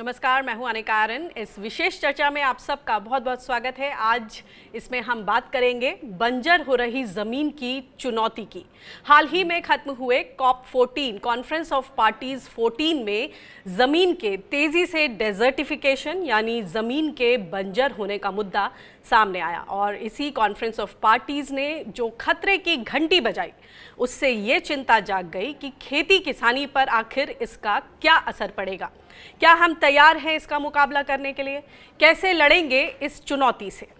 नमस्कार, मैं हूं अनिका आर्यन। इस विशेष चर्चा में आप सबका बहुत बहुत स्वागत है। आज इसमें हम बात करेंगे बंजर हो रही ज़मीन की चुनौती की। हाल ही में खत्म हुए COP14 कॉन्फ्रेंस ऑफ पार्टीज 14 में ज़मीन के तेज़ी से डेजर्टिफिकेशन यानी ज़मीन के बंजर होने का मुद्दा सामने आया और इसी कॉन्फ्रेंस ऑफ पार्टीज ने जो खतरे की घंटी बजाई, उससे ये चिंता जाग गई कि खेती किसानी पर आखिर इसका क्या असर पड़ेगा। क्या हम तैयार हैं इसका मुकाबला करने के लिए? कैसे लड़ेंगे इस चुनौती से?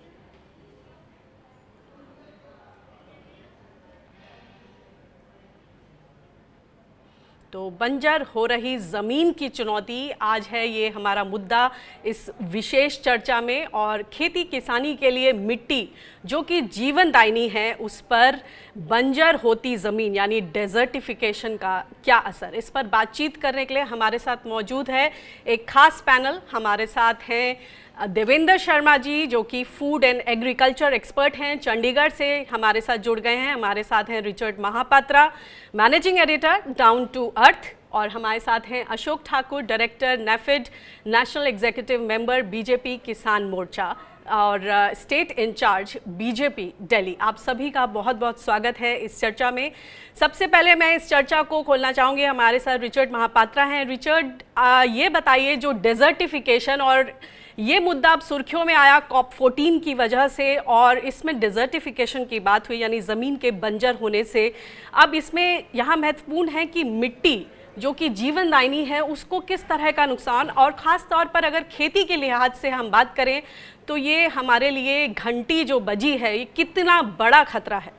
तो बंजर हो रही ज़मीन की चुनौती आज है ये हमारा मुद्दा इस विशेष चर्चा में। और खेती किसानी के लिए मिट्टी जो कि जीवनदायिनी है, उस पर बंजर होती ज़मीन यानी डेजर्टिफिकेशन का क्या असर, इस पर बातचीत करने के लिए हमारे साथ मौजूद है एक खास पैनल। हमारे साथ हैं देवेंद्र शर्मा जी जो कि फूड एंड एग्रीकल्चर एक्सपर्ट हैं, चंडीगढ़ से हमारे साथ जुड़ गए हैं। हमारे साथ हैं Richard Mahapatra, managing editor Down to Earth, और हमारे साथ हैं Ashok Thakur, director NAFED, national executive member BJP Kisan Morcha और स्टेट इंचार्ज बीजेपी दिल्ली। आप सभी का बहुत बहुत स्वागत है इस चर्चा में। सबसे पहले मैं इस चर्चा को खोलना चाहूँगी, हमारे साथ रिचर्ड महापात्रा हैं। रिचर्ड, ये बताइए, जो डेजर्टिफिकेशन और ये मुद्दा अब सुर्खियों में आया COP14 की वजह से, और इसमें डिजर्टिफिकेशन की बात हुई यानी ज़मीन के बंजर होने से, अब इसमें यहाँ महत्वपूर्ण है कि मिट्टी जो कि जीवनदायिनी है उसको किस तरह का नुकसान, और ख़ास तौर पर अगर खेती के लिहाज से हम बात करें तो ये हमारे लिए घंटी जो बजी है, ये कितना बड़ा खतरा है?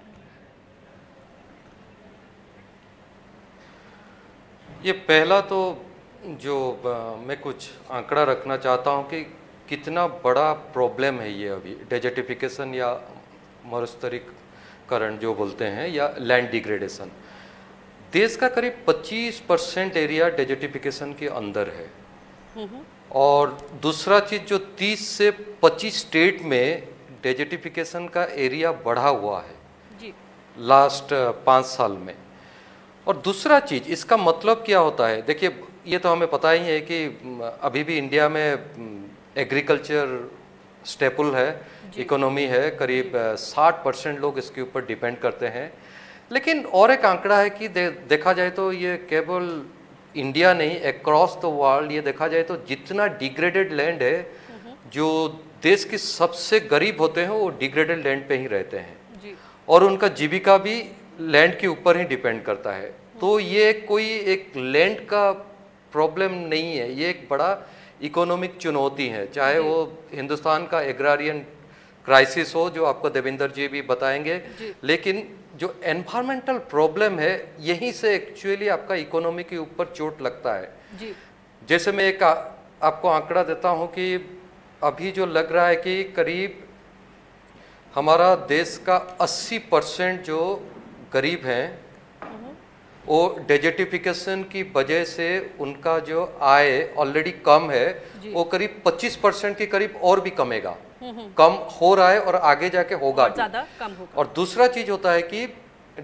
ये पहला तो जो मैं कुछ आंकड़ा रखना चाहता हूँ कि कितना बड़ा प्रॉब्लम है ये अभी डेजर्टिफिकेशन या मरुस्थलीकरण जो बोलते हैं, या लैंड डिग्रेडेशन। देश का करीब 25% एरिया डेजर्टिफिकेशन के अंदर है। और दूसरा चीज़, जो 30 से 25 स्टेट में डेजर्टिफिकेशन का एरिया बढ़ा हुआ है जी लास्ट 5 साल में। और दूसरा चीज़, इसका मतलब क्या होता है? देखिए, ये तो हमें पता ही है कि अभी भी इंडिया में एग्रीकल्चर स्टेपल है, इकोनॉमी है, करीब 60% लोग इसके ऊपर डिपेंड करते हैं। लेकिन और एक आंकड़ा है कि देखा जाए तो ये केवल इंडिया नहीं, अक्रॉस द वर्ल्ड ये देखा जाए तो जितना डिग्रेडेड लैंड है, जो देश के सबसे गरीब होते हैं वो डिग्रेडेड लैंड पे ही रहते हैं जी। और उनका जीविका भी लैंड के ऊपर ही डिपेंड करता है। तो ये कोई एक लैंड का प्रॉब्लम नहीं है, ये एक बड़ा इकोनॉमिक चुनौती है। चाहे वो हिंदुस्तान का एग्रारियन क्राइसिस हो, जो आपको देवेंद्र जी भी बताएंगे, लेकिन जो एनवायरमेंटल प्रॉब्लम है, यहीं से एक्चुअली आपका इकोनॉमी के ऊपर चोट लगता है जी। जैसे मैं एक आपको आंकड़ा देता हूं कि अभी जो लग रहा है कि करीब हमारा देश का 80% जो गरीब हैं, वो डेजर्टिफिकेशन की वजह से उनका जो आय ऑलरेडी कम है, वो करीब 25% के करीब और भी कमेगा, कम हो रहा है और आगे जाके होगा ज़्यादा कम होगा। और दूसरा चीज होता है कि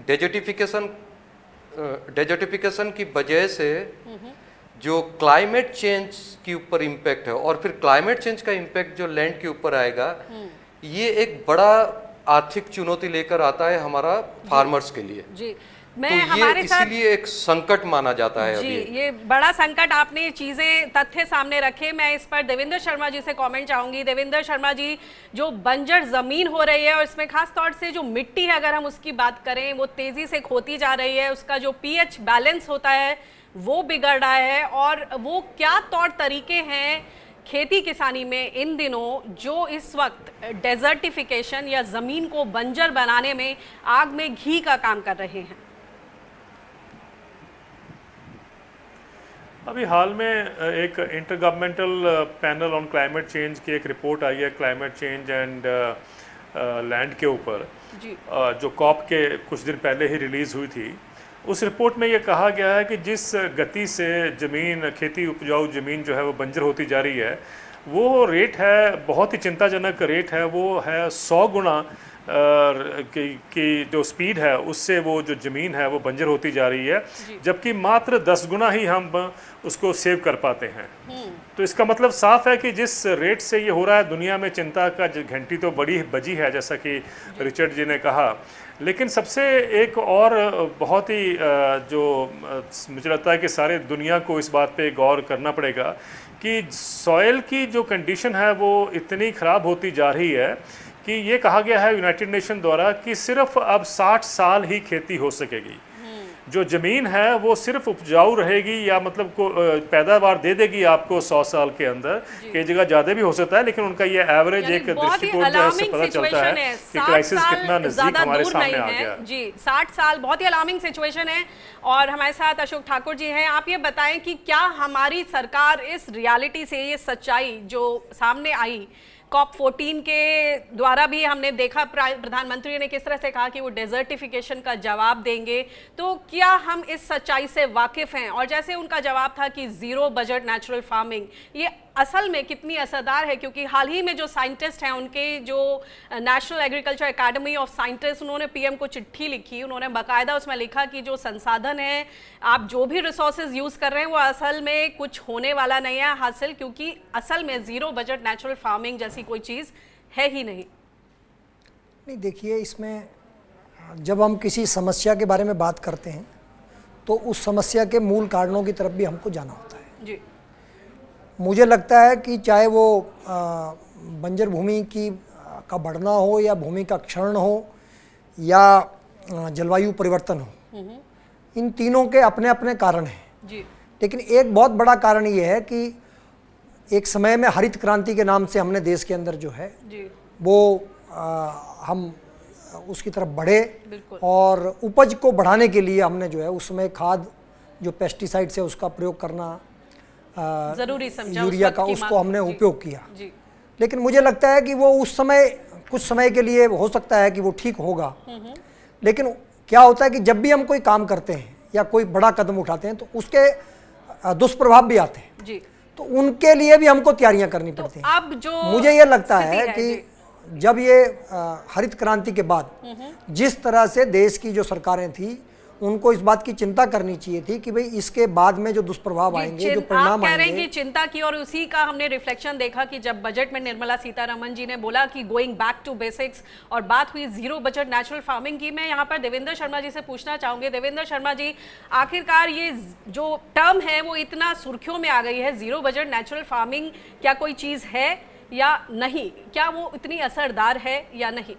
डेजर्टिफिकेशन की वजह से जो क्लाइमेट चेंज के ऊपर इम्पैक्ट है, और फिर क्लाइमेट चेंज का इम्पैक्ट जो लैंड के ऊपर आएगा, ये एक बड़ा आर्थिक चुनौती लेकर आता है हमारा फार्मर्स के लिए जी। मैं तो हमारे साथ इसीलिए एक संकट माना जाता है जी, अभी। ये बड़ा संकट, आपने चीजें तथ्य सामने रखे। मैं इस पर देवेंद्र शर्मा जी से कमेंट चाहूंगी। देवेंद्र शर्मा जी, जो बंजर जमीन हो रही है और इसमें खास तौर से जो मिट्टी है, अगर हम उसकी बात करें, वो तेजी से खोती जा रही है, उसका जो पीएच बैलेंस होता है वो बिगड़ रहा है, और वो क्या तौर तरीके हैं खेती किसानी में इन दिनों जो इस वक्त डेजर्टिफिकेशन या जमीन को बंजर बनाने में आग में घी का काम कर रहे हैं? अभी हाल में एक intergovernmental panel on climate change की एक रिपोर्ट आई है, क्लाइमेट चेंज एंड लैंड के ऊपर, जो COP के कुछ दिन पहले ही रिलीज़ हुई थी। उस रिपोर्ट में ये कहा गया है कि जिस गति से ज़मीन, खेती उपजाऊ ज़मीन जो है वो बंजर होती जा रही है, वो रेट है, बहुत ही चिंताजनक रेट है। वो है 100 गुना की जो स्पीड है उससे वो जो ज़मीन है वो बंजर होती जा रही है, जबकि मात्र 10 गुना ही हम उसको सेव कर पाते हैं। तो इसका मतलब साफ है कि जिस रेट से ये हो रहा है, दुनिया में चिंता का घंटी तो बड़ी बजी है, जैसा कि रिचर्ड जी ने कहा। लेकिन सबसे एक और बहुत ही जो मुझे लगता है कि सारे दुनिया को इस बात पे गौर करना पड़ेगा कि सॉइल की जो कंडीशन है वो इतनी ख़राब होती जा रही है कि ये कहा गया है यूनाइटेड नेशन द्वारा कि सिर्फ अब 60 साल ही खेती हो सकेगी। जो ज़मीन है वो सिर्फ उपजाऊ रहेगी या मतलब को पैदावार दे देगी आपको 100 साल के अंदर, कई जगह ज़्यादा भी हो सकता है, लेकिन उनका ये एवरेज एक दृष्टिकोण जो है उससे पता चलता है कि क्राइसिस कितना नज़दीक हमारे सामने आ गया जी। 60 साल बहुत ही अलार्मिंग सिचुएशन है। और हमारे साथ अशोक ठाकुर जी हैं। आप ये बताएं कि क्या हमारी सरकार इस रियलिटी से, ये सच्चाई जो सामने आई COP14 के द्वारा भी हमने देखा, प्रधानमंत्री ने किस तरह से कहा कि वो डेजर्टिफिकेशन का जवाब देंगे, तो क्या हम इस सच्चाई से वाकिफ हैं? और जैसे उनका जवाब था कि जीरो बजट नेचुरल फार्मिंग, ये असल में कितनी असरदार है? क्योंकि हाल ही में जो साइंटिस्ट हैं, उनके जो national agriculture academy of scientist, उन्होंने पीएम को चिट्ठी लिखी, उन्होंने बाकायदा उसमें लिखा कि जो संसाधन है, आप जो भी रिसोर्सेज यूज कर रहे हैं वो असल में कुछ होने वाला नहीं है हासिल, क्योंकि असल में जीरो बजट नेचुरल फार्मिंग जैसी कोई चीज है ही नहीं। नहीं, देखिए, इसमें जब हम किसी समस्या के बारे में बात करते हैं तो उस समस्या के मूल कारणों की तरफ भी हमको जाना होता है जी। मुझे लगता है कि चाहे वो बंजर भूमि का बढ़ना हो या भूमि का क्षरण हो या जलवायु परिवर्तन हो, इन तीनों के अपने अपने कारण हैं जी। लेकिन एक बहुत बड़ा कारण ये है कि एक समय में हरित क्रांति के नाम से हमने देश के अंदर जो है जी। वो हम उसकी तरफ बढ़े और उपज को बढ़ाने के लिए हमने जो है उस समय खाद जो पेस्टिसाइड्स है उसका प्रयोग करना जरूरी समझा, यूरिया का, उसको हमने उपयोग किया जी। लेकिन मुझे लगता है कि वो उस समय कुछ समय के लिए हो सकता है कि वो ठीक होगा, लेकिन क्या होता है कि जब भी हम कोई काम करते हैं या कोई बड़ा कदम उठाते हैं तो उसके दुष्प्रभाव भी आते हैं जी। तो उनके लिए भी हमको तैयारियां करनी पड़ती हैं। अब जो मुझे ये लगता है कि जब ये हरित क्रांति के बाद जिस तरह से देश की जो सरकारें थी उनको इस बात की चिंता करनी चाहिए थी कि भाई इसके बाद में जो दुष्प्रभाव आएंगे, जो परिणाम कह रहे हैं कि चिंता की, और उसी का हमने रिफ्लेक्शन देखा कि जब बजट में निर्मला सीतारमण जी ने बोला कि गोइंग बैक टू बेसिक्स और बात हुई जीरो बजट नेचुरल फार्मिंग की। मैं यहाँ पर देवेंद्र शर्मा जी से पूछना चाहूंगी। देवेंद्र शर्मा जी, आखिरकार ये जो टर्म है वो इतना सुर्खियों में आ गई है, जीरो बजट नेचुरल फार्मिंग क्या कोई चीज है या नहीं? क्या वो इतनी असरदार है या नहीं?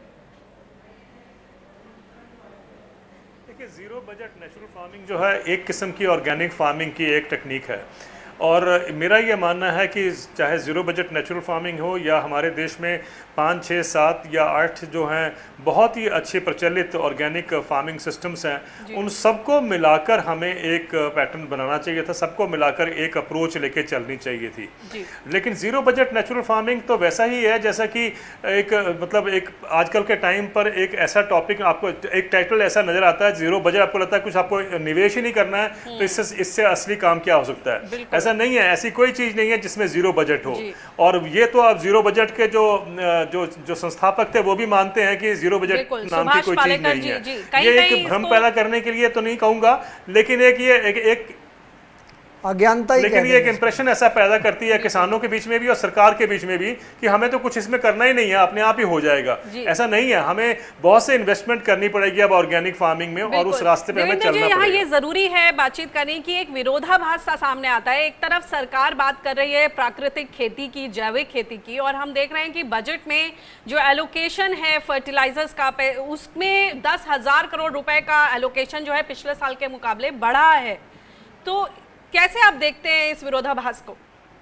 जीरो बजट नेचुरल फार्मिंग जो है एक किस्म की ऑर्गेनिक फार्मिंग की एक टेक्निक है, और मेरा ये मानना है कि चाहे ज़ीरो बजट नेचुरल फार्मिंग हो या हमारे देश में 5, 6, 7 या 8 जो हैं बहुत ही अच्छे प्रचलित ऑर्गेनिक फार्मिंग सिस्टम्स हैं, उन सबको मिलाकर हमें एक पैटर्न बनाना चाहिए था, सबको मिलाकर एक अप्रोच लेके चलनी चाहिए थी। लेकिन ज़ीरो बजट नेचुरल फार्मिंग तो वैसा ही है जैसा कि एक मतलब एक आजकल के टाइम पर एक ऐसा टॉपिक आपको एक टाइटल ऐसा नज़र आता है, ज़ीरो बजट, आपको लगता है कुछ आपको निवेश ही नहीं करना है तो इससे असली काम क्या हो सकता है? ऐसा नहीं है, ऐसी कोई चीज़ नहीं है जिसमें ज़ीरो बजट हो। और ये तो आप ज़ीरो बजट के जो संस्थापक थे वो भी मानते हैं कि जीरो बजट नाम की कोई चीज नहीं है। ये एक भ्रम पैदा करने के लिए तो नहीं कहूंगा, लेकिन एक अज्ञानता, लेकिन ये एक इंप्रेशन ऐसा पैदा करती है किसानों के बीच में भी और सरकार के बीच में भी कि हमें तो कुछ इसमें करना ही नहीं है, अपने आप ही हो जाएगा। ऐसा नहीं है, हमें बहुत से इन्वेस्टमेंट करनी पड़ेगी अब ऑर्गेनिक फार्मिंग में और उस रास्ते पे हमें चलना पड़ेगा। ये जरूरी है बातचीत करने की। एक विरोधाभास सा सामने आता है, एक तरफ सरकार बात कर रही है प्राकृतिक खेती की, जैविक खेती की, और हम देख रहे हैं कि बजट में जो एलोकेशन है फर्टिलाइजर्स का, उसमें 10,000 करोड़ रुपए का एलोकेशन जो है पिछले साल के मुकाबले बढ़ा है। तो कैसे आप देखते हैं इस विरोधाभास को?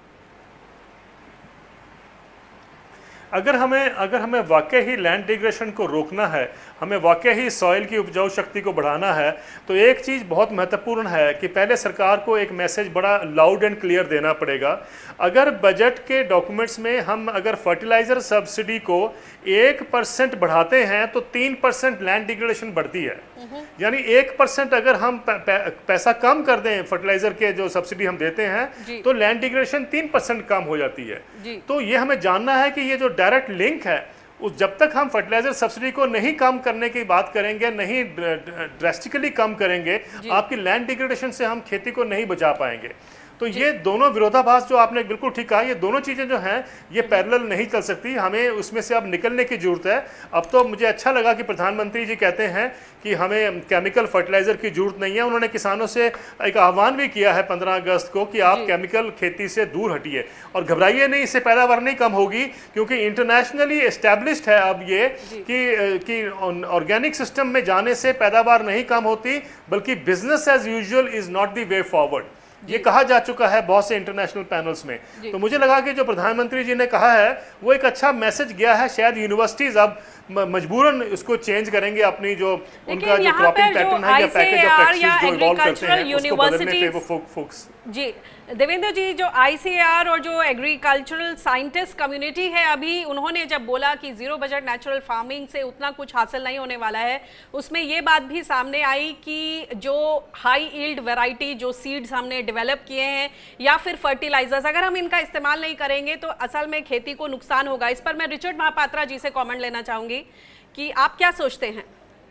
अगर हमें वाकई ही लैंड डिग्रेडेशन को रोकना है, हमें वाकई ही सॉइल की उपजाऊ शक्ति को बढ़ाना है, तो एक चीज़ बहुत महत्वपूर्ण है कि पहले सरकार को एक मैसेज बड़ा लाउड एंड क्लियर देना पड़ेगा। अगर बजट के डॉक्यूमेंट्स में हम अगर फर्टिलाइज़र सब्सिडी को 1% बढ़ाते हैं तो 3% लैंड डिग्रेडेशन बढ़ती है। यानी 1% अगर हम पैसा कम कर दें फर्टिलाइज़र के जो सब्सिडी हम देते हैं तो लैंड डिग्रेडेशन 3% कम हो जाती है। तो ये हमें जानना है कि ये जो डायरेक्ट लिंक है उस जब तक हम फर्टिलाइजर सब्सिडी को नहीं कम करने की बात करेंगे, नहीं ड्रेस्टिकली कम करेंगे, आपकी लैंड डिग्रेडेशन से हम खेती को नहीं बचा पाएंगे। तो ये दोनों विरोधाभास जो आपने बिल्कुल ठीक कहा, ये दोनों चीज़ें जो हैं ये पैरेलल नहीं चल सकती, हमें उसमें से अब निकलने की जरूरत है। अब तो मुझे अच्छा लगा कि प्रधानमंत्री जी कहते हैं कि हमें केमिकल फर्टिलाइज़र की जरूरत नहीं है। उन्होंने किसानों से एक आह्वान भी किया है 15 अगस्त को कि आप केमिकल खेती से दूर हटिए और घबराइए नहीं, इससे पैदावार नहीं कम होगी, क्योंकि इंटरनेशनली एस्टैब्लिश्ड है अब ये कि ऑर्गेनिक सिस्टम में जाने से पैदावार नहीं कम होती, बल्कि business as usual is not the way forward. ये कहा जा चुका है बहुत से इंटरनेशनल पैनल्स में। तो मुझे लगा कि जो प्रधानमंत्री जी ने कहा है वो एक अच्छा मैसेज गया है। शायद यूनिवर्सिटीज अब मजबूरन इसको चेंज करेंगे, अपनी जो उनका जो क्रॉपिंग पैटर्न है या पैकेज ऑफ प्रैक्टिस जो इवॉल्व करते हैं उसको बदलने पे वो फोकस। जी देवेंद्र जी, जो ICAR और जो एग्रीकल्चरल साइंटिस्ट कम्युनिटी है, अभी उन्होंने जब बोला कि जीरो बजट नेचुरल फार्मिंग से उतना कुछ हासिल नहीं होने वाला है, उसमें ये बात भी सामने आई कि जो हाई यील्ड वैरायटी जो सीड्स हमने डेवलप किए हैं या फिर फर्टिलाइजर्स, अगर हम इनका इस्तेमाल नहीं करेंगे तो असल में खेती को नुकसान होगा। इस पर मैं रिचर्ड महापात्रा जी से कॉमेंट लेना चाहूँगी कि आप क्या सोचते हैं?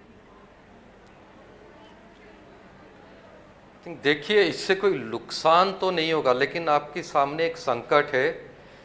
देखिए, इससे कोई नुकसान तो नहीं होगा, लेकिन आपके सामने एक संकट है,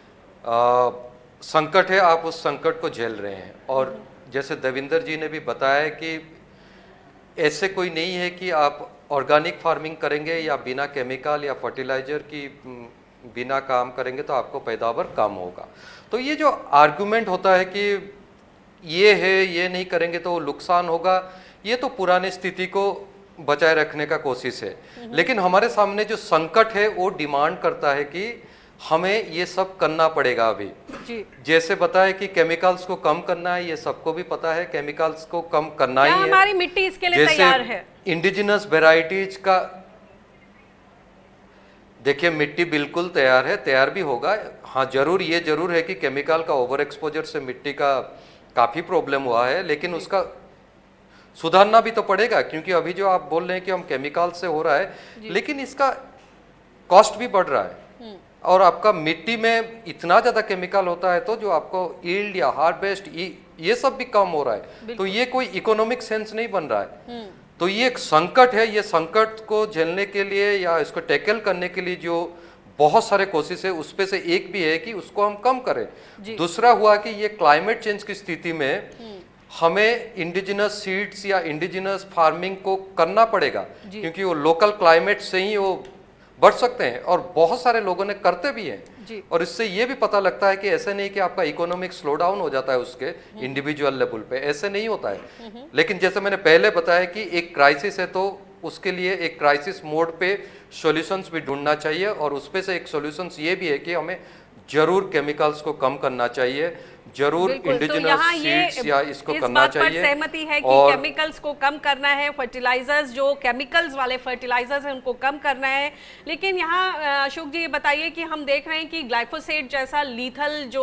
आप उस संकट को झेल रहे हैं। और जैसे देवेंद्र जी ने भी बताया कि ऐसे कोई नहीं है कि आप ऑर्गेनिक फार्मिंग करेंगे या बिना केमिकल या फर्टिलाइजर की बिना काम करेंगे तो आपको पैदावार कम होगा। तो ये जो आर्गुमेंट होता है कि ये है, ये नहीं करेंगे तो नुकसान होगा, ये तो पुरानी स्थिति को बचाए रखने का कोशिश है। लेकिन हमारे सामने जो संकट है वो डिमांड करता है कि हमें ये सब करना पड़ेगा अभी जी। जैसे बताया कि केमिकल्स को कम करना है, ये सबको भी पता है, केमिकल्स को कम करना ही है। हमारी मिट्टी इसके लिए तैयार है। इंडिजिनस वेराइटीज का देखिए, मिट्टी बिल्कुल तैयार है, तैयार भी होगा। हाँ, ये जरूर है कि केमिकल का ओवर एक्सपोजर से मिट्टी का काफी प्रॉब्लम हुआ है, लेकिन उसका सुधारना भी तो पड़ेगा, क्योंकि अभी जो आप बोल रहे हैं कि हम केमिकल से हो रहा है, लेकिन इसका कॉस्ट भी बढ़ रहा है। और आपका मिट्टी में इतना ज्यादा केमिकल होता है तो जो आपको यील्ड या हार्वेस्ट ये सब भी कम हो रहा है, तो ये कोई इकोनॉमिक सेंस नहीं बन रहा है। तो ये एक संकट है, ये संकट को झेलने के लिए या इसको टैकल करने के लिए जो बहुत सारे कोशिश है, उसपे से एक भी है कि उसको हम कम करें। दूसरा हुआ कि ये क्लाइमेट चेंज की स्थिति में हमें इंडिजिनस सीड्स या इंडिजिनस फार्मिंग को करना पड़ेगा, क्योंकि वो लोकल क्लाइमेट से ही वो बढ़ सकते हैं, और बहुत सारे लोगों ने करते भी हैं। और इससे ये भी पता लगता है कि ऐसे नहीं कि आपका इकोनॉमिक स्लो डाउन हो जाता है उसके इंडिविजुअल लेवल पे, ऐसे नहीं होता है। लेकिन जैसे मैंने पहले बताया कि एक क्राइसिस है तो उसके लिए एक क्राइसिस मोड पे सॉल्यूशंस भी ढूंढना चाहिए, और उसपे से एक सॉल्यूशंस ये भी है कि हमें जरूर केमिकल्स को कम करना चाहिए, जरूर इंडिजिनस सीड्स या इसको करना चाहिए। सहमति है कि केमिकल्स को कम करना है, फर्टिलाइजर्स जो केमिकल्स वाले फर्टिलाइजर्स हैं उनको कम करना है। लेकिन यहाँ अशोक जी ये बताइए कि हम देख रहे हैं कि ग्लाइफोसेट जैसा लीथल जो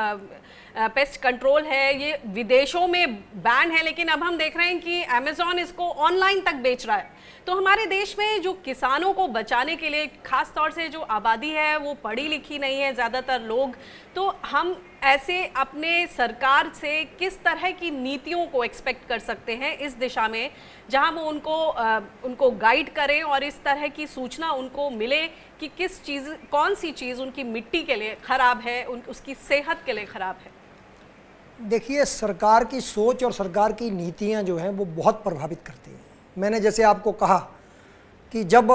पेस्ट कंट्रोल है ये विदेशों में बैन है, लेकिन अब हम देख रहे हैं कि अमेज़न इसको ऑनलाइन तक बेच रहा है। तो हमारे देश में जो किसानों को बचाने के लिए, खास तौर से जो आबादी है वो पढ़ी लिखी नहीं है ज़्यादातर लोग, तो हम ऐसे अपने सरकार से किस तरह की नीतियों को एक्सपेक्ट कर सकते हैं इस दिशा में, जहां वो उनको गाइड करें और इस तरह की सूचना उनको मिले कि किस चीज़, कौन सी चीज़ उनकी मिट्टी के लिए ख़राब है, उसकी सेहत के लिए ख़राब है? देखिए, सरकार की सोच और सरकार की नीतियां जो हैं वो बहुत प्रभावित करती हैं। मैंने जैसे आपको कहा कि जब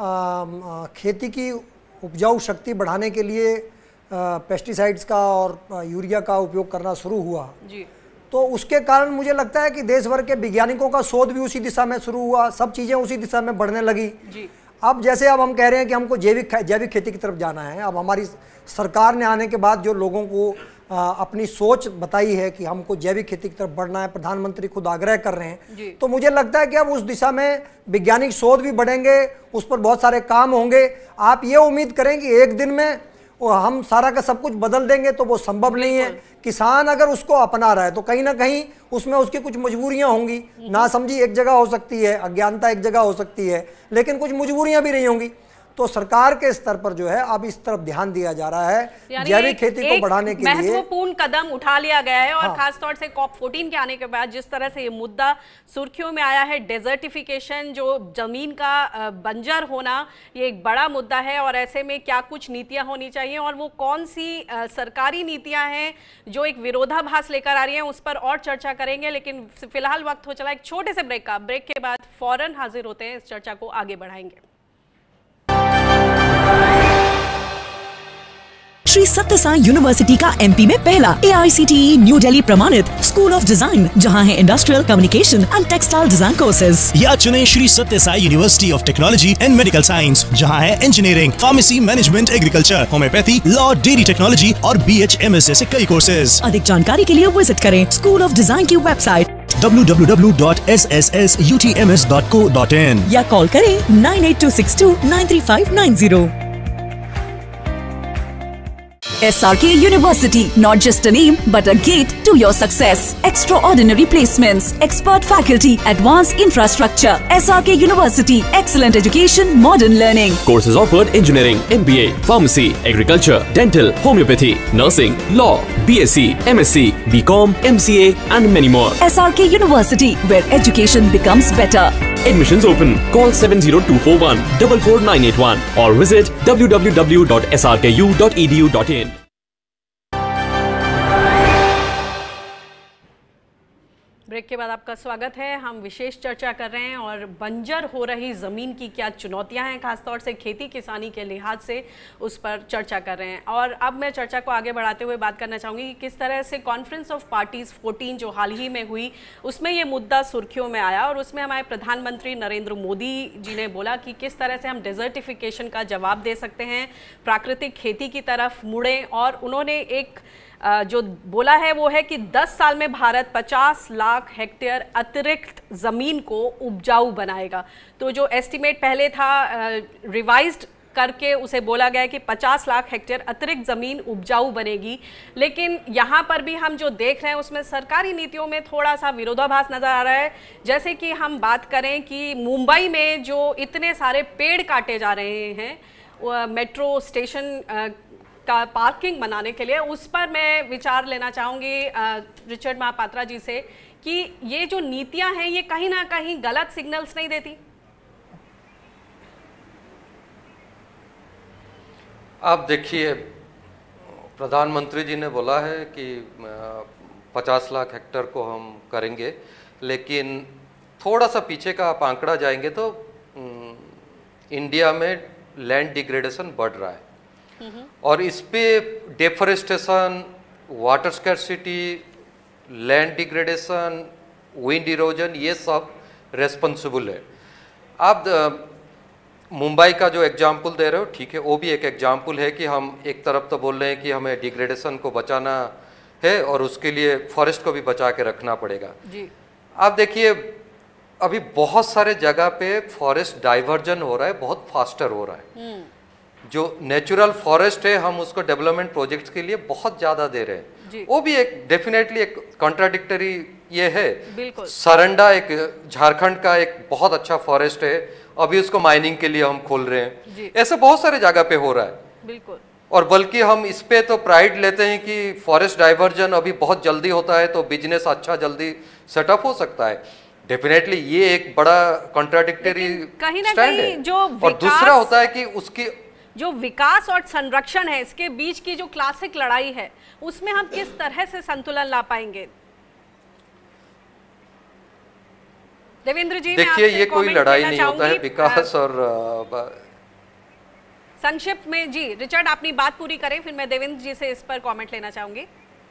खेती की उपजाऊ शक्ति बढ़ाने के लिए पेस्टिसाइड्स का और यूरिया का उपयोग करना शुरू हुआ जी, तो उसके कारण मुझे लगता है कि देश भर के वैज्ञानिकों का शोध भी उसी दिशा में शुरू हुआ, सब चीज़ें उसी दिशा में बढ़ने लगी जी। अब जैसे अब हम कह रहे हैं कि हमको जैविक खेती की तरफ जाना है, अब हमारी सरकार ने आने के बाद जो लोगों को अपनी सोच बताई है कि हमको जैविक खेती की तरफ बढ़ना है, प्रधानमंत्री खुद आग्रह कर रहे हैं, तो मुझे लगता है कि अब उस दिशा में वैज्ञानिक शोध भी बढ़ेंगे, उस पर बहुत सारे काम होंगे। आप ये उम्मीद करें कि एक दिन में हम सारा का सब कुछ बदल देंगे तो वो संभव नहीं है। किसान अगर उसको अपना रहा है तो कहीं ना कहीं उसमें उसकी कुछ मजबूरियां होंगी, नासमझी एक जगह हो सकती है, अज्ञानता एक जगह हो सकती है, लेकिन कुछ मजबूरियां भी नहीं होंगी। तो सरकार के स्तर पर जो है अब इस तरफ ध्यान दिया जा रहा है जैविक खेती को बढ़ाने के लिए। महत्वपूर्ण कदम उठा लिया गया है और खासतौर से COP14 के आने के बाद जिस तरह से ये मुद्दा सुर्खियों में आया है, डेजर्टिफिकेशन, जो जमीन का बंजर होना, ये एक बड़ा मुद्दा है। और ऐसे में क्या कुछ नीतियां होनी चाहिए और वो कौन सी सरकारी नीतियां हैं जो एक विरोधाभास लेकर आ रही हैं, उस पर और चर्चा करेंगे। लेकिन फिलहाल वक्त हो चला एक छोटे से ब्रेक का। ब्रेक के बाद फौरन हाजिर होते हैं, इस चर्चा को आगे बढ़ाएंगे। श्री सत्य साई यूनिवर्सिटी का एमपी में पहला AICTE न्यू दिल्ली प्रमाणित स्कूल ऑफ डिजाइन, जहां है industrial communication and textile design courses. या चुने Shri Satya Sai university of technology and medical science, जहां है engineering, pharmacy, management, agriculture, homeopathy, law, dairy technology और BHMS जैसे कई कोर्सेज। अधिक जानकारी के लिए विजिट करें स्कूल ऑफ डिजाइन की वेबसाइट www.ssutms.co.in या कॉल करें 9826293590। SRK University, not just a name, but a gate to your success. Extraordinary placements, expert faculty, advanced infrastructure. SRK University, excellent education, modern learning. Courses offered: engineering, MBA, pharmacy, agriculture, dental, homeopathy, nursing, law, BSc, MSc, BCom, MCA, and many more. SRK University, where education becomes better. Admissions open. Call 70241 44981 or visit www.srku.edu.in. Break के बाद आपका स्वागत है। हम विशेष चर्चा कर रहे हैं और बंजर हो रही ज़मीन की क्या चुनौतियां हैं, खासतौर से खेती किसानी के लिहाज से, उस पर चर्चा कर रहे हैं। और अब मैं चर्चा को आगे बढ़ाते हुए बात करना चाहूँगी कि किस तरह से कॉन्फ्रेंस ऑफ पार्टीज़ 14 जो हाल ही में हुई, उसमें ये मुद्दा सुर्खियों में आया और उसमें हमारे प्रधानमंत्री नरेंद्र मोदी जी ने बोला कि किस तरह से हम डेजर्टिफिकेशन का जवाब दे सकते हैं, प्राकृतिक खेती की तरफ मुड़ें। और उन्होंने एक जो बोला है वो है कि 10 साल में भारत 50 लाख हेक्टेयर अतिरिक्त ज़मीन को उपजाऊ बनाएगा। तो जो एस्टिमेट पहले था रिवाइज्ड करके उसे बोला गया कि 50 लाख हेक्टेयर अतिरिक्त ज़मीन उपजाऊ बनेगी। लेकिन यहाँ पर भी हम जो देख रहे हैं उसमें सरकारी नीतियों में थोड़ा सा विरोधाभास नज़र आ रहा है। जैसे कि हम बात करें कि मुंबई में जो इतने सारे पेड़ काटे जा रहे हैं मेट्रो स्टेशन का पार्किंग बनाने के लिए, उस पर मैं विचार लेना चाहूँगी रिचर्ड महापात्रा जी से कि ये जो नीतियां हैं ये कहीं ना कहीं गलत सिग्नल्स नहीं देती? आप देखिए, प्रधानमंत्री जी ने बोला है कि 50 लाख हेक्टेयर को हम करेंगे, लेकिन थोड़ा सा पीछे का आप आंकड़ा जाएंगे तो इंडिया में लैंड डिग्रेडेशन बढ़ रहा है और इस पे deforestation, water scarcity, land degradation, wind erosion, ये सब रेस्पॉन्सिबल है। आप मुंबई का जो एग्जाम्पल दे रहे हो, ठीक है, वो भी एक एग्जाम्पल है कि हम एक तरफ तो बोल रहे हैं कि हमें डिग्रेडेशन को बचाना है और उसके लिए फॉरेस्ट को भी बचा के रखना पड़ेगा जी। आप देखिए, अभी बहुत सारे जगह पे फॉरेस्ट डाइवर्जन हो रहा है, बहुत फास्टर हो रहा है। जो नेचुरल फॉरेस्ट है हम उसको डेवलपमेंट प्रोजेक्ट्स के लिए बहुत ज़्यादा दे रहे हैं, वो भी एक डेफिनेटली एक कॉन्ट्राडिक्टरी ये है। सरंडा एक झारखंड का एक बहुत अच्छा फॉरेस्ट है, अभी उसको माइनिंग के लिए हम खोल रहे हैं। ऐसे बहुत सारे जगह पे हो रहा है। बिल्कुल। और बल्कि हम इस पे तो प्राइड लेते हैं कि फॉरेस्ट डाइवर्जन अभी बहुत जल्दी होता है तो बिजनेस अच्छा जल्दी सेटअप हो सकता है। डेफिनेटली ये एक बड़ा कॉन्ट्राडिक्टरी स्टैंड है। और दूसरा होता है कि उसकी जो विकास और संरक्षण है, इसके बीच की जो क्लासिक लड़ाई है, उसमें हम किस तरह से संतुलन ला पाएंगे? देवेंद्र जी, देखिए, ये कोई लड़ाई नहीं होता है विकास और संक्षिप्त में जी रिचर्ड अपनी बात पूरी करें, फिर मैं देवेंद्र जी से इस पर कमेंट लेना चाहूंगी।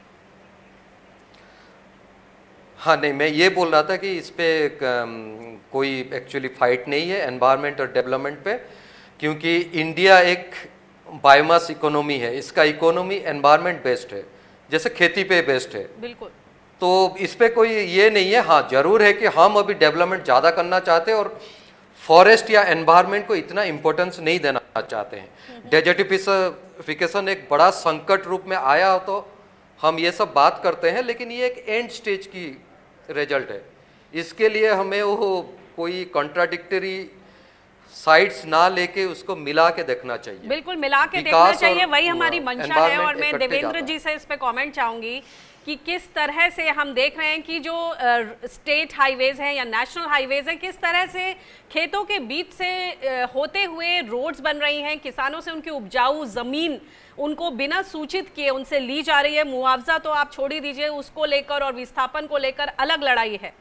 हाँ, नहीं, मैं ये बोल रहा था कि इस पे कोई एक्चुअली फाइट नहीं है एनवायरनमेंट और डेवलपमेंट पे, क्योंकि इंडिया एक बायोमास इकोनॉमी है, इसका इकोनॉमी एनवायरनमेंट बेस्ड है, जैसे खेती पे बेस्ड है। बिल्कुल। तो इस पे कोई ये नहीं है। हाँ, जरूर है कि हम अभी डेवलपमेंट ज़्यादा करना चाहते हैं और फॉरेस्ट या एनवायरनमेंट को इतना इम्पोर्टेंस नहीं देना चाहते हैं। डेजर्टिफिकेशन एक बड़ा संकट रूप में आया हो तो हम ये सब बात करते हैं, लेकिन ये एक एंड स्टेज की रिजल्ट है। इसके लिए हमें वो कोई कॉन्ट्राडिक्टरी साइड्स ना लेके उसको मिला के देखना चाहिए। बिल्कुल मिला के देखना चाहिए, वही हमारी मंशा है। और मैं देवेंद्र जी से इस पे कमेंट चाहूंगी कि किस तरह से हम देख रहे हैं कि जो स्टेट हाईवेज हैं या नेशनल हाईवेज हैं, किस तरह से खेतों के बीच से होते हुए रोड्स बन रही हैं, किसानों से उनकी उपजाऊ ज़मीन उनको बिना सूचित किए उनसे ली जा रही है। मुआवजा तो आप छोड़ ही दीजिए, उसको लेकर और विस्थापन को लेकर अलग लड़ाई है।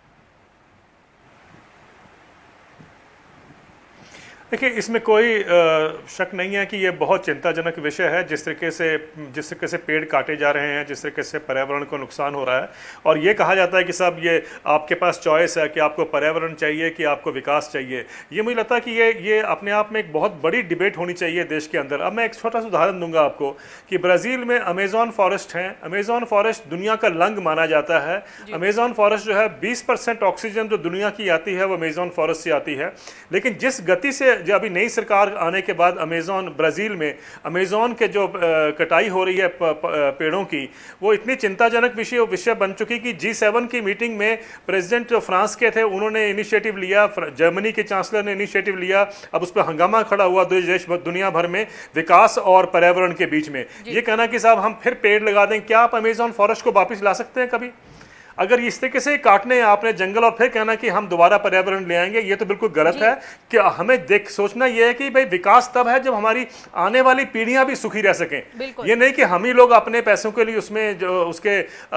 देखिए, इसमें कोई शक नहीं है कि ये बहुत चिंताजनक विषय है। जिस तरीके से पेड़ काटे जा रहे हैं, जिस तरीके से पर्यावरण को नुकसान हो रहा है, और ये कहा जाता है कि साहब ये आपके पास चॉइस है कि आपको पर्यावरण चाहिए कि आपको विकास चाहिए। ये मुझे लगता है कि ये अपने आप में एक बहुत बड़ी डिबेट होनी चाहिए देश के अंदर। अब मैं एक छोटा सा उदाहरण दूंगा आपको कि ब्राज़ील में अमेज़ॉन फॉरेस्ट है। अमेज़ॉन फॉरेस्ट दुनिया का लंग माना जाता है। अमेज़ॉन फॉरेस्ट जो है 20% ऑक्सीजन जो दुनिया की आती है वो अमेज़ॉन फॉरेस्ट से आती है। लेकिन जिस गति से जो अभी नई सरकार आने के बाद ब्राज़ील में अमेज़ॉन के जो कटाई हो रही है पेड़ों की, वो इतनी चिंताजनक विषय बन चुकी कि G7 की मीटिंग में प्रेसिडेंट जो फ्रांस के थे उन्होंने इनिशिएटिव लिया, जर्मनी के चांसलर ने इनिशिएटिव लिया। अब उस पर हंगामा खड़ा हुआ दुनिया भर में विकास और पर्यावरण के बीच में। ये कहना कि साहब हम फिर पेड़ लगा दें, क्या आप अमेज़ॉन फॉरेस्ट को वापस ला सकते हैं कभी? अगर इस तरीके से काटने हैं आपने जंगल और फिर कहना कि हम दोबारा पर्यावरण ले आएंगे, ये तो बिल्कुल गलत है। कि हमें सोचना ये है कि भाई विकास तब है जब हमारी आने वाली पीढ़ियां भी सुखी रह सकें। ये नहीं कि हम ही लोग अपने पैसों के लिए उसमें जो उसके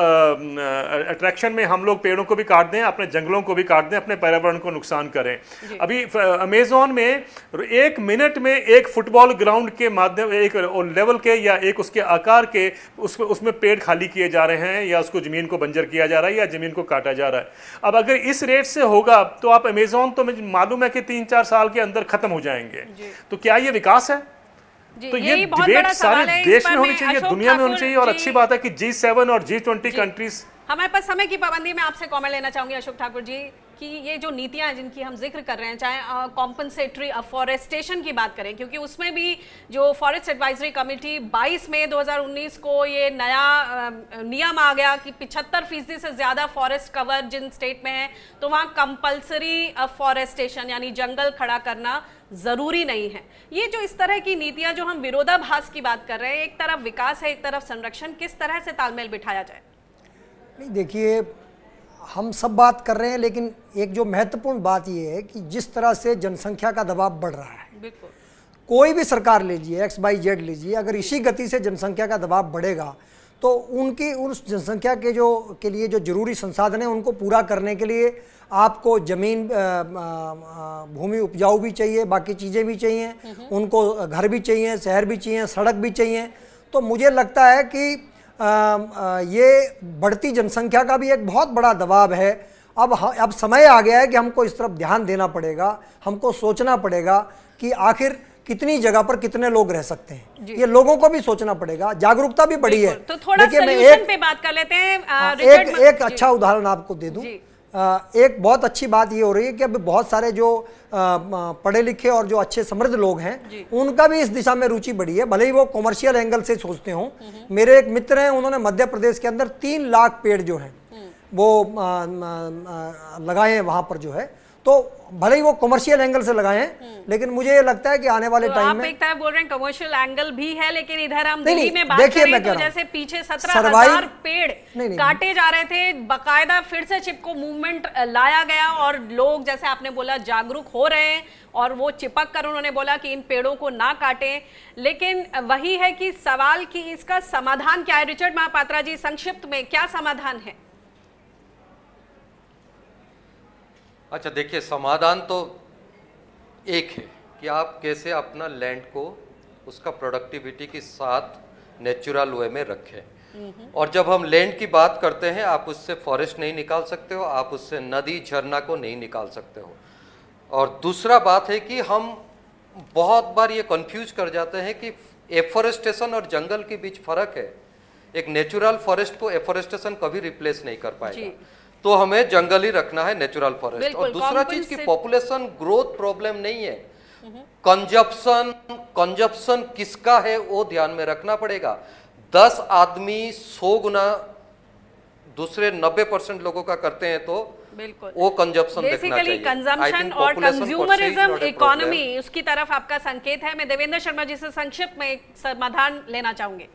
अट्रैक्शन में हम लोग पेड़ों को भी काट दें, अपने जंगलों को भी काट दें, अपने पर्यावरण को नुकसान करें। अभी अमेज़ॉन में 1 मिनट में एक फुटबॉल ग्राउंड के माध्यम एक लेवल के या एक उसके आकार के उसमें पेड़ खाली किए जा रहे हैं या उसको जमीन को बंजर किया जा रहा है या जमीन को काटा जा रहा है। अब अगर इस रेट से होगा तो आप अमेज़ॉन तो मुझे मालूम है कि 3-4 साल के अंदर खत्म हो जाएंगे। तो क्या ये विकास है? तो ये डिबेट सारे देश में होनी चाहिए, दुनिया में होनी चाहिए। और अच्छी बात है कि G7 और G20 कंट्रीज। हमारे पास समय की पाबंदी में आपसे कमेंट लेना चाहूंगी अशोक ठाकुर जी कि ये जो नीतियां जिनकी हम जिक्र कर रहे हैं, चाहे कॉम्पनसेटरी अफॉरेस्टेशन की बात करें, क्योंकि उसमें भी जो फॉरेस्ट एडवाइजरी कमेटी 22 मई 2019 को ये नया नियम आ गया कि 75% से ज़्यादा फॉरेस्ट कवर जिन स्टेट में है तो वहाँ कंपल्सरी अफॉरेस्टेशन यानी जंगल खड़ा करना ज़रूरी नहीं है। ये जो इस तरह की नीतियाँ जो हम विरोधाभास की बात कर रहे हैं, एक तरफ विकास है एक तरफ संरक्षण, किस तरह से तालमेल बिठाया जाए? नहीं, देखिए हम सब बात कर रहे हैं, लेकिन एक जो महत्वपूर्ण बात ये है कि जिस तरह से जनसंख्या का दबाव बढ़ रहा है, बिल्कुल कोई भी सरकार लीजिए, XYZ लीजिए, अगर इसी गति से जनसंख्या का दबाव बढ़ेगा तो उनकी उस जनसंख्या के लिए जो जरूरी संसाधन है उनको पूरा करने के लिए आपको जमीन भूमि उपजाऊ भी चाहिए, बाकी चीज़ें भी चाहिए, उनको घर भी चाहिए, शहर भी चाहिए, सड़क भी चाहिए। तो मुझे लगता है कि ये बढ़ती जनसंख्या का भी एक बहुत बड़ा दबाव है। अब समय आ गया है कि हमको इस तरफ ध्यान देना पड़ेगा, हमको सोचना पड़ेगा कि आखिर कितनी जगह पर कितने लोग रह सकते हैं। ये लोगों को भी सोचना पड़ेगा, जागरूकता भी बढ़ी है। तो थोड़ा सॉल्यूशन पे बात कर लेते हैं। एक अच्छा उदाहरण आपको दे दूं। एक बहुत अच्छी बात ये हो रही है कि अब बहुत सारे जो पढ़े लिखे और जो अच्छे समृद्ध लोग हैं उनका भी इस दिशा में रुचि बढ़ी है, भले ही वो कॉमर्शियल एंगल से सोचते हों। मेरे एक मित्र हैं, उन्होंने मध्य प्रदेश के अंदर 3 लाख पेड़ जो हैं वो लगाए हैं वहां पर जो है। तो भले ही वो कॉमर्शियल एंगल से लगाए हैं, लेकिन मुझे ये लगता है कि आने वाले टाइम में आप एक तरफ बोल रहे हैं कमर्शियल एंगल भी है, लेकिन इधर हम दिल्ली में बात करें तो जैसे पीछे 17,000 पेड़ काटे जा रहे थे, बकायदा फिर से चिपको मूवमेंट लाया गया और लोग जैसे आपने बोला जागरूक हो रहे हैं और वो चिपक कर उन्होंने बोला कि इन पेड़ों को ना काटें। लेकिन वही है कि सवाल की इसका समाधान क्या है? रिचर्ड महापात्रा जी, संक्षिप्त में क्या समाधान है? अच्छा, देखिए, समाधान तो एक है कि आप कैसे अपना लैंड को उसका प्रोडक्टिविटी के साथ नेचुरल वे में रखें। और जब हम लैंड की बात करते हैं, आप उससे फॉरेस्ट नहीं निकाल सकते हो, आप उससे नदी झरना को नहीं निकाल सकते हो। और दूसरा बात है कि हम बहुत बार ये कंफ्यूज कर जाते हैं कि एफोरेस्टेशन और जंगल के बीच फर्क है। एक नेचुरल फॉरेस्ट को एफोरेस्टेशन कभी रिप्लेस नहीं कर पाएगा, तो हमें जंगल ही रखना है, नेचुरल फॉरेस्ट। और दूसरा चीज की पॉपुलेशन ग्रोथ प्रॉब्लम नहीं है, कंजप्शन किसका है वो ध्यान में रखना पड़ेगा। 10 आदमी 100 गुना दूसरे 90% लोगों का करते हैं तो बिल्कुल, वो कंजप्शन देखना चाहिए। कंजम्पशन और कंज्यूमरिज्म इकोनॉमी, उसकी तरफ आपका संकेत है। मैं देवेंद्र शर्मा जी से संक्षिप्त में एक समाधान लेना चाहूंगी।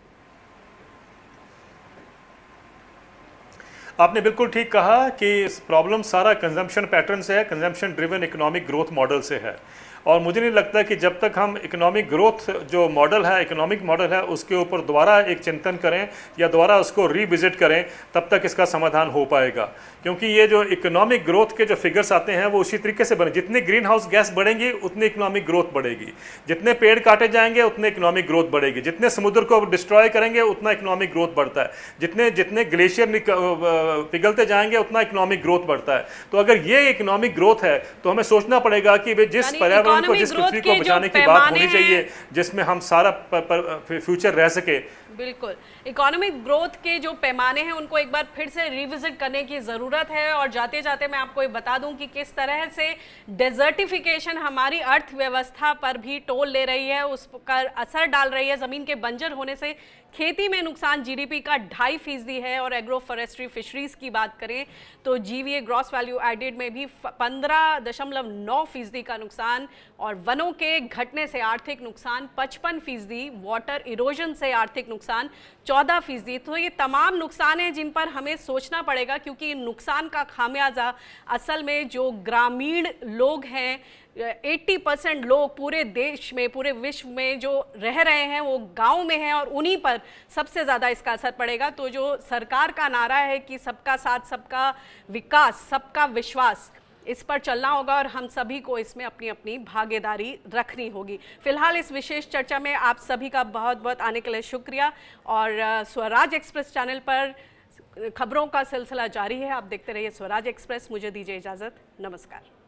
आपने बिल्कुल ठीक कहा कि प्रॉब्लम सारा कंजम्पशन पैटर्न से है, consumption driven economic growth model से है। और मुझे नहीं लगता कि जब तक हम इकोनॉमिक ग्रोथ जो मॉडल है, इकोनॉमिक मॉडल है, उसके ऊपर दोबारा एक चिंतन करें या दोबारा उसको रिविजिट करें, तब तक इसका समाधान हो पाएगा। क्योंकि ये जो इकोनॉमिक ग्रोथ के जो फिगर्स आते हैं वो उसी तरीके से बने, जितनी ग्रीन हाउस गैस बढ़ेंगी उतनी इकोनॉमिक ग्रोथ बढ़ेगी, जितने पेड़ काटे जाएंगे उतने इकोनॉमिक ग्रोथ बढ़ेगी, जितने समुद्र को डिस्ट्रॉय करेंगे उतना इकोनॉमिक ग्रोथ बढ़ता है, जितने जितने ग्लेशियर पिघलते जाएंगे उतना इकोनॉमिक ग्रोथ बढ़ता है। तो अगर ये इकोनॉमिक ग्रोथ है तो हमें सोचना पड़ेगा कि जिस पर्यावरण को, जिस पृथ्वी को बचाने की बात होनी चाहिए, जिसमें हम सारा फ्यूचर रह सके। बिल्कुल, इकोनॉमिक ग्रोथ के जो पैमाने हैं उनको एक बार फिर से रिविजिट करने की ज़रूरत है। और जाते जाते मैं आपको ये बता दूं कि किस तरह से डेजर्टिफिकेशन हमारी अर्थव्यवस्था पर भी टोल ले रही है, उस पर असर डाल रही है। ज़मीन के बंजर होने से खेती में नुकसान जीडीपी का 2.5% है। और एग्रो फॉरेस्ट्री फिशरीज की बात करें तो जीवीए ग्रॉस वैल्यू एडेड में भी 15.9% का नुकसान, और वनों के घटने से आर्थिक नुकसान 55%, वाटर इरोजन से आर्थिक नुकसान 14%। तो ये तमाम नुकसान हैं जिन पर हमें सोचना पड़ेगा, क्योंकि नुकसान का खामियाजा असल में जो ग्रामीण लोग हैं, 80% लोग पूरे देश में, पूरे विश्व में जो रह रहे हैं वो गांव में हैं, और उन्हीं पर सबसे ज़्यादा इसका असर पड़ेगा। तो जो सरकार का नारा है कि सबका साथ, सबका विकास, सबका विश्वास, इस पर चलना होगा और हम सभी को इसमें अपनी अपनी भागीदारी रखनी होगी। फिलहाल इस विशेष चर्चा में आप सभी का बहुत बहुत आने के लिए शुक्रिया। और स्वराज एक्सप्रेस चैनल पर खबरों का सिलसिला जारी है, आप देखते रहिए स्वराज एक्सप्रेस। मुझे दीजिए इजाज़त, नमस्कार।